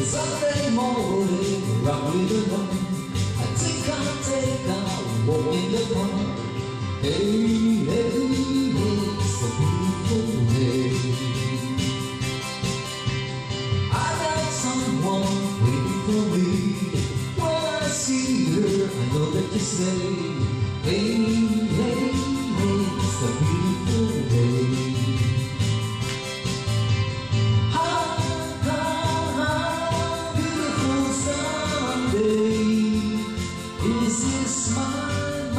Sunday morning, rock with the moon. I take a walk in the park. Hey, hey, it's a beautiful day. I got someone waiting for me. When I see her, I know that you say, hey, hey, it's a beautiful day. This is my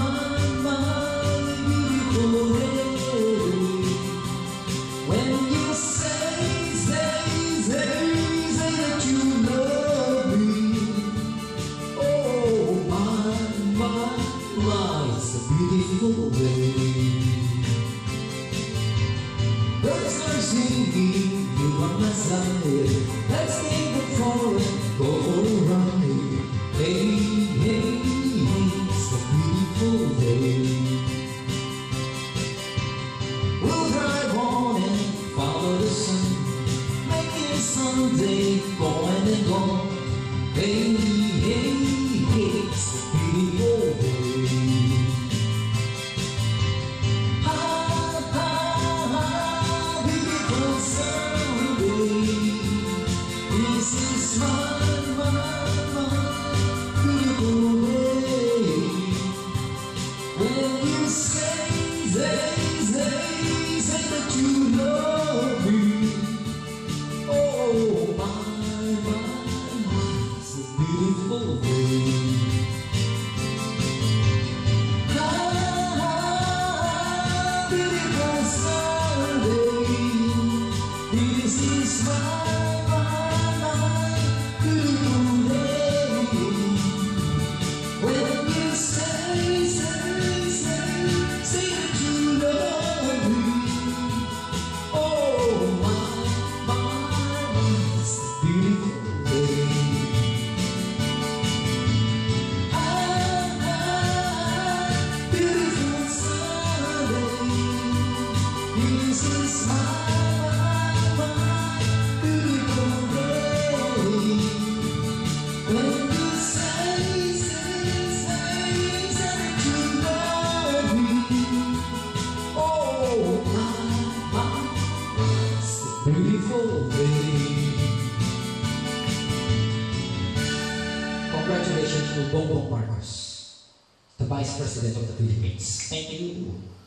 beautiful day. When you say that you love me. Oh my, it's a beautiful day. Birds are singing, you are my side. Let's take the forest, go for a ride. Hey, hey, it's a beautiful day. We'll drive on and follow the sun, making Sunday going and gone. Hey, hey, it's a beautiful day. Ha, ha, ha, beautiful Sunday. This is my beautiful day. When you say that you love me. Oh my, it's a beautiful day. Beautiful Sunday. This is my beautiful day. When you say that you love me. Oh my, it's a beautiful day. Beautiful Sunday. This is my beautiful day. When you say that you love me. Oh my, it's a beautiful day. Congratulations to Bongbong Marcos, the Vice President of the Philippines. Thank you.